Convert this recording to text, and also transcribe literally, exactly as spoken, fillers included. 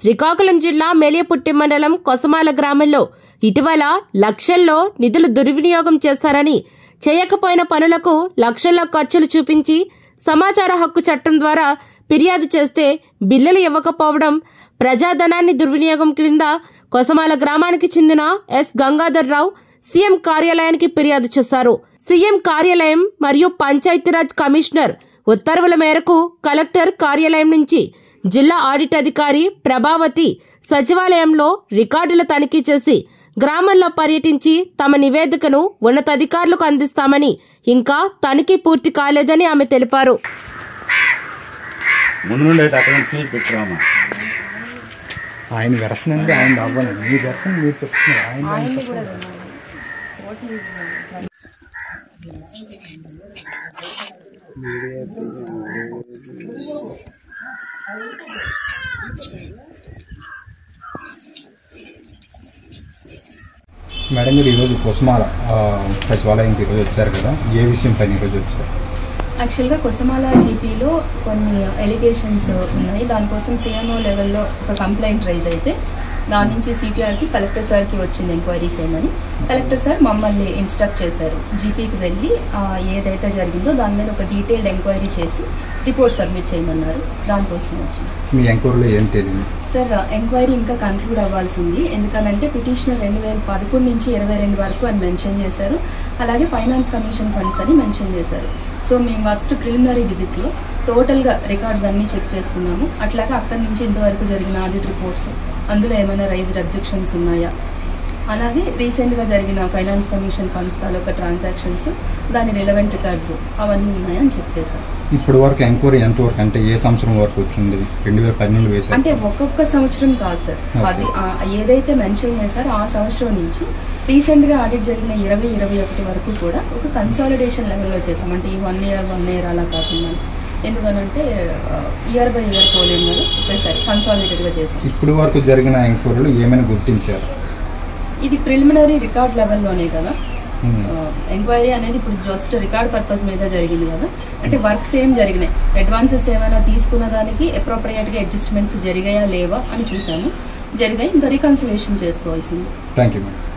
శ్రీకాకుళం జిల్లా మేలియపుట్టి మండలం కొసమాల గ్రామంలో ఇటీవల లక్షల్లో నిధులు దుర్వినియోగం చేస్తారని, చేయకపోయిన పనులకు లక్షల్లో ఖర్చులు చూపించి సమాచార హక్కు చట్టం ద్వారా ఫిర్యాదు చేస్తే బిల్లులు ఇవ్వకపోవడం, ప్రజాధనాన్ని దుర్వినియోగం క్రింద కొసమాల గ్రామానికి చెందిన ఎస్ గంగాధర్ రావు సీఎం కార్యాలయానికి ఫిర్యాదు చేశారు. సీఎం కార్యాలయం మరియు పంచాయతీరాజ్ కమిషనర్ ఉత్తర్వుల మేరకు కలెక్టర్ కార్యాలయం నుంచి జిల్లా ఆడిట్ అధికారి ప్రభావతి సచివాలయంలో రికార్డుల తనిఖీ చేసి గ్రామంలో పర్యటించి తమ నివేదికను ఉన్నతాధికారులకు అందిస్తామని, ఇంకా తనిఖీ పూర్తి కాలేదని ఆమె తెలిపారు. ఆయన వెర్షన్ అండి, ఆయన అవ్వాలి, మీ వెర్షన్ మీరు చెప్తున్నారు. ఆయన మేడం గారు ఈరోజు కొసమాల సచివాలయంకి ఈరోజు వచ్చారు కదా, ఏ విషయం పైన ఈరోజు వచ్చారు? యాక్చువల్గా కొసమాల జీపీలో కొన్ని ఎలిగేషన్స్ ఉన్నాయి. దానికోసం సీఎంఓ లెవెల్లో ఒక కంప్లైంట్ రైజ్ అయితే దాని నుంచి సిపిఆర్కి కలెక్టర్ సార్కి వచ్చింది ఎంక్వైరీ చేయమని. కలెక్టర్ సార్ మమ్మల్ని ఇన్స్ట్రక్ట్ చేశారు జీపీకి వెళ్ళి ఏదైతే జరిగిందో దాని మీద ఒక డీటెయిల్డ్ ఎంక్వైరీ చేసి రిపోర్ట్ సబ్మిట్ చేయమన్నారు. దానికోసం వచ్చింది. మీ ఎంక్వైరీలో ఏం తెలియదు సార్? ఎంక్వైరీ ఇంకా కన్క్లూడ్ అవ్వాల్సి ఉంది. ఎందుకనంటే పిటిషనర్ రెండు వేల పదకొండు నుంచి ఇరవై రెండు వరకు అని మెన్షన్ చేశారు. అలాగే ఫైనాన్స్ కమిషన్ ఫండ్స్ అని మెన్షన్ చేశారు. సో మేము ఫస్ట్ ప్రిలిమినరీ విజిట్లో టోటల్గా రికార్డ్స్ అన్నీ చెక్ చేసుకున్నాము. అట్లాగే అక్కడి నుంచి ఇంతవరకు జరిగిన ఆడిట్ రిపోర్ట్స్, అందులో ఏమైనా రైజ్డ్ అబ్జెక్షన్స్ ఉన్నాయా, అలాగే రీసెంట్గా జరిగిన ఫైనాన్స్ కమిషన్ ఫండ్స్ తాలూకా ట్రాన్సాక్షన్స్, దాని రిలవెంట్ రికార్డ్స్ అవన్నీ ఉన్నాయని చెక్ చేశారు. ఇప్పటి వరకు ఎంక్వైరీ ఎంతవరకు, అంటే ఏ సంవత్సరం వరకు వచ్చింది? రెండు వేల పన్నెండు వేసారు అంటే ఒక్కొక్క సంవత్సరం కాదు సార్, అది ఏదైతే మెన్షన్ చేశారో ఆ సంవత్సరం నుంచి రీసెంట్గా ఆడిట్ జరిగిన ఇరవై ఇరవై ఒకటి వరకు కూడా ఒక కన్సాలిడేషన్ లెవెల్లో చేసాం. అంటే ఈ వన్ ఇయర్ వన్ ఇయర్ అలా కాకుండా, ఎందుకనంటే ఇయర్ బై ఇయర్ పోలేము కదా, ఒకేసారి కన్సాలిడేటెడ్గా చేసాం. ఇప్పటి వరకు జరిగిన ఎంక్వైరీలు ఏమైనా గుర్తించారు? ఇది ప్రిలిమినరీ రికార్డ్ లెవెల్లోనే కదా ఎంక్వైరీ అనేది. ఇప్పుడు జస్ట్ రికార్డ్ పర్పస్ మీద జరిగింది కదా, అంటే వర్క్స్ ఏం జరిగినాయి, అడ్వాన్సెస్ ఏమైనా తీసుకున్న దానికి అప్రోప్రియేట్గా అడ్జస్ట్మెంట్స్ జరిగాయా లేవా అని చూసాము. జరిగాయి, ఇంకా రికన్సిలేషన్ చేసుకోవాల్సింది. Thank you madam.